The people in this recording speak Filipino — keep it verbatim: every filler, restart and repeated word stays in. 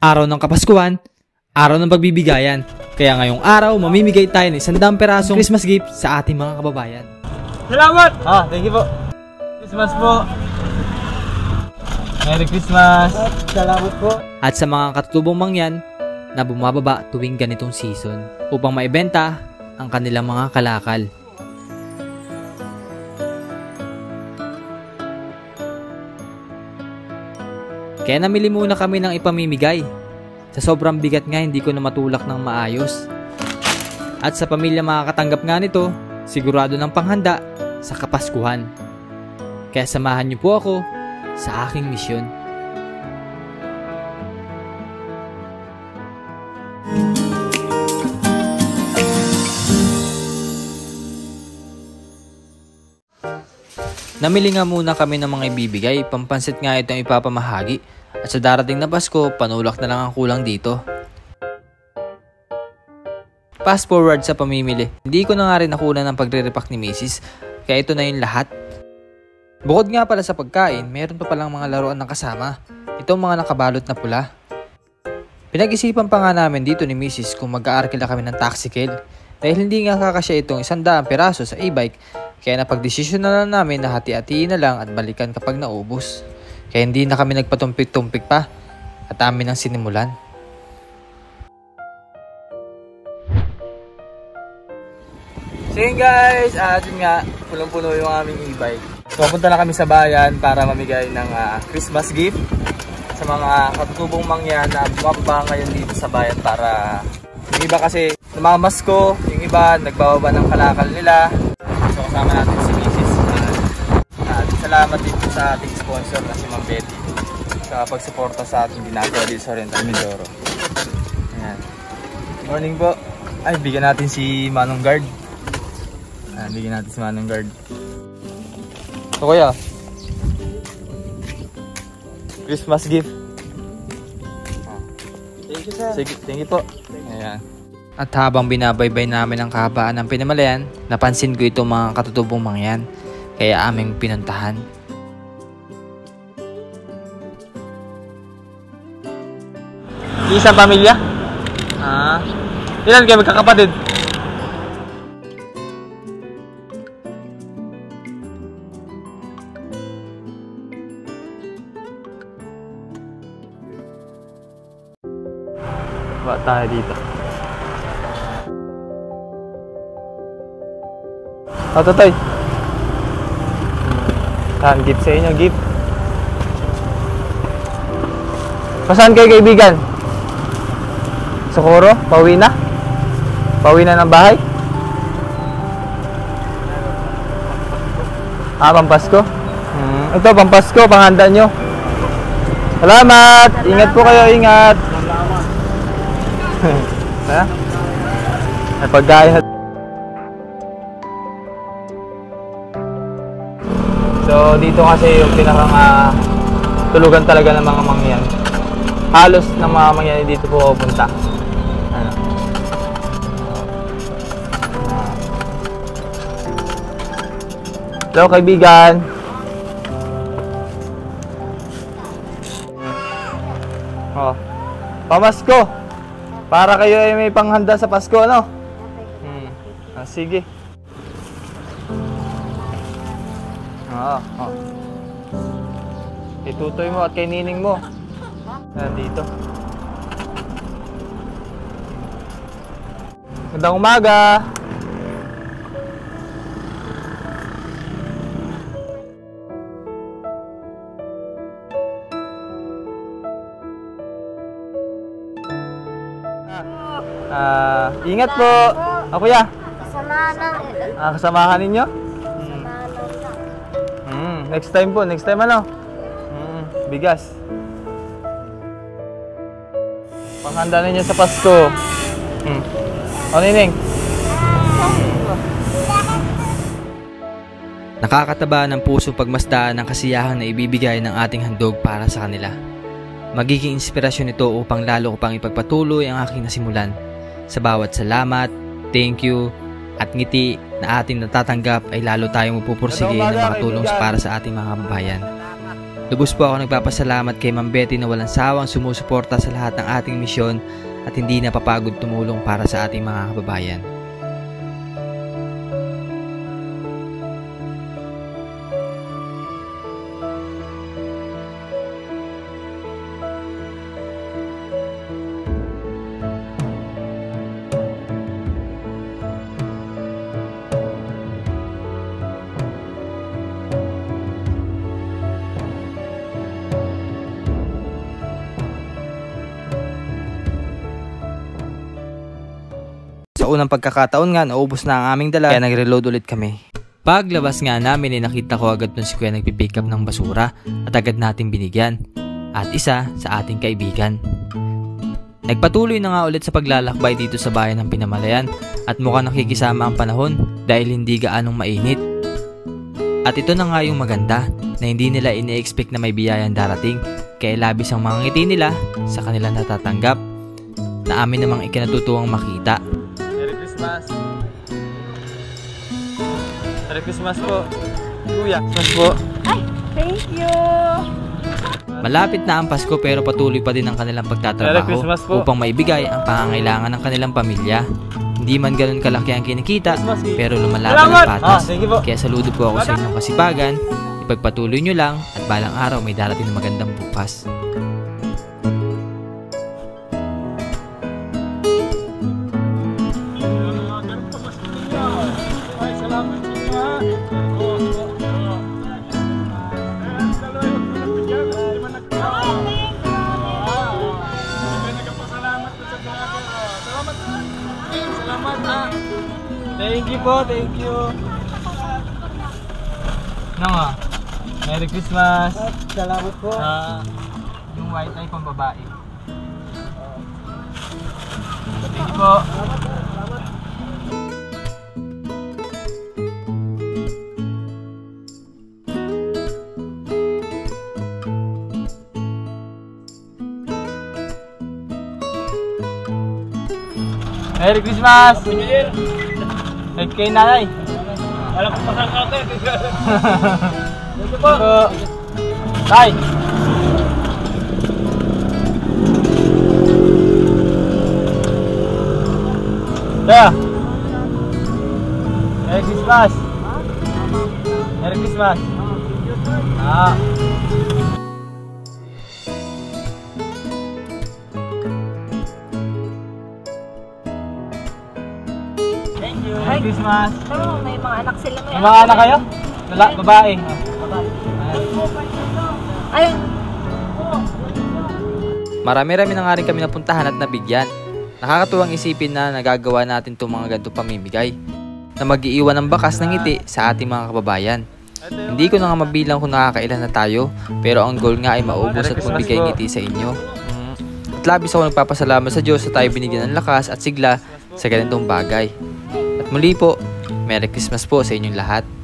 Araw ng Kapaskuhan, araw ng pagbibigayan. Kaya ngayong araw, mamimigay tayo ng isang daang perasong Christmas gift sa ating mga kababayan. Salamat! Ah, thank you po. Christmas po. Merry Christmas. Salamat po. At sa mga katutubong mangyan na bumababa tuwing ganitong season upang maibenta ang kanilang mga kalakal. Kaya namili muna kami ng ipamimigay. Sa sobrang bigat nga, hindi ko na matulak ng maayos. At sa pamilya makakatanggap nga nito, sigurado ng panghanda sa Kapaskuhan. Kaya samahan niyo po ako sa aking misyon. Namili nga muna kami ng mga ibibigay, pampansit nga itong ipapamahagi. At sa darating na Pasko, panulak na lang ang kulang dito. Fast forward sa pamimili. Hindi ko na nga rin nakunan ng pagre-repack ni Missus, kaya ito na yung lahat. Bukod nga pala sa pagkain, meron pa palang mga laruan ng kasama. Itong mga nakabalot na pula. Pinag-isipan pa nga namin dito ni Missus kung mag-aarkila kami ng taxicale. Dahil hindi nga kakasya itong isang daang peraso sa e-bike, kaya napag-desisyon na lang namin na hati-hatiin na lang at balikan kapag naubos. Kaya hindi na kami nagpatumpik-tumpik pa at amin ang sinimulan. So yun guys, uh, yun nga, punong-puno yung aming e-bike. So punta na kami sa bayan para mamigay ng uh, Christmas gift sa mga katutubong mangyan na bumababa ngayon dito sa bayan para yung iba kasi namamasko, yung iba nagbababa ng kalakal nila. So kasama natin si Missus At salamat din sa ating sponsor na si Ma'am Betty sa pagsuporta sa ating ginagawa dito sa Oriental Mindoro. Ayan. Morning po. Ay, bigyan natin si Manong Guard. Ayan, bigyan natin si Manong Guard. So kuya, Christmas gift. Thank you, sir. Sige, thank you po. Ayan. At habang binabaybay namin ang kahabaan ng Pinamalayan, napansin ko itong mga katutubong mangyan. Kaya aming pinuntahan. Isang pamilya? Ah. Ilan kayo magkakapatid? Ba tayo dito. Oh, Totoy. Saan? Gift sa inyo, gift. Pasaan kayo kaibigan? Socorro? Pauwi na? Pauwi na ng bahay? Ah, Pampasko? Hmm. Ito, Pampasko, panghanda nyo. Salamat! Ingat po kayo, ingat! Ha? May pagkain. So dito kasi yung pinakang uh, tulugan talaga ng mga mangyan. Halos ng mga mangyan dito po pupunta. Ano? Hello kaibigan. Oh, pamasko. Para kayo ay may panghanda sa Pasko, ano? Hmm. Ah, sige. Oo, oh, oh. Itutoy mo at kay nining mo. Nandito. Magandang umaga. Ah, uh, ingat po. Ah, kuya. Kasamahan lang. Ah, kasamahan ninyo? Next time po, next time ano? Mm, bigas. Panghanda ninyo sa Pasko. Mm. O, Nining? Nakakataba ng puso pagmasdaan ng kasiyahan na ibibigay ng ating handog para sa kanila. Magiging inspirasyon ito upang lalo ko pang ipagpatuloy ang aking nasimulan. Sa bawat salamat, thank you, at ngiti na ating natatanggap ay lalo tayong mapupursige na makatulong para sa ating mga kababayan. Lubos po ako nagpapasalamat kay Ma'am Betty na walang sawang sumusuporta sa lahat ng ating misyon at hindi napapagod tumulong para sa ating mga kababayan. Sa unang pagkakataon nga, naubos na ang aming dala kaya nagreload ulit kami. Paglabas nga namin ay nakita ko agad dun si Kuya nagpipick up ng basura at agad natin binigyan. At isa sa ating kaibigan. Nagpatuloy na nga ulit sa paglalakbay dito sa bayan ng Pinamalayan at mukhang nakikisama ang panahon dahil hindi gaanong mainit. At ito na nga yung maganda na hindi nila ini-expect na may biyayang darating kaya labis ang mga ngiti nila sa kanilang natatanggap na amin namang ikinatutuwang makita. Merry Christmas! Merry Christmas po! Kuya! Christmas po! Ay! Thank you! Malapit na ang Pasko pero patuloy pa din ang kanilang pagtatrabaho upang maibigay ang pangangailangan ng kanilang pamilya. Hindi man ganun kalaki ang kinikita pero lumalaban ang patas. Kaya saludo po ako sa inyong kasipagan. Ipagpatuloy nyo lang at balang araw may darating na magandang bukas. Thank you po, thank you. Ano nga? Merry Christmas. Salamat po. Ah, yung white ay pang babae. Thank you po. Merry Christmas! Thank you kay nanay. Alam ko pa sa kate. Thank you po. Tay! Tay! Merry Christmas! Merry Christmas! Ah! Merry Christmas! Oh, may mga anak sila. May, May mga anak kayo? Lala, babae. Ayun. Marami-rami na nga rin kami napuntahan at nabigyan. Nakakatuwang isipin na nagagawa natin itong mga ganito pamimigay na mag-iiwan ng bakas ng ngiti sa ating mga kababayan. Hindi ko na nga mabilang kung nakakailan na tayo pero ang goal nga ay maubos at magbigay ngiti sa inyo. At labis ako nagpapasalamat sa Diyos sa tayo binigyan ng lakas at sigla sa ganitong bagay. At muli po, Merry Christmas po sa inyong lahat.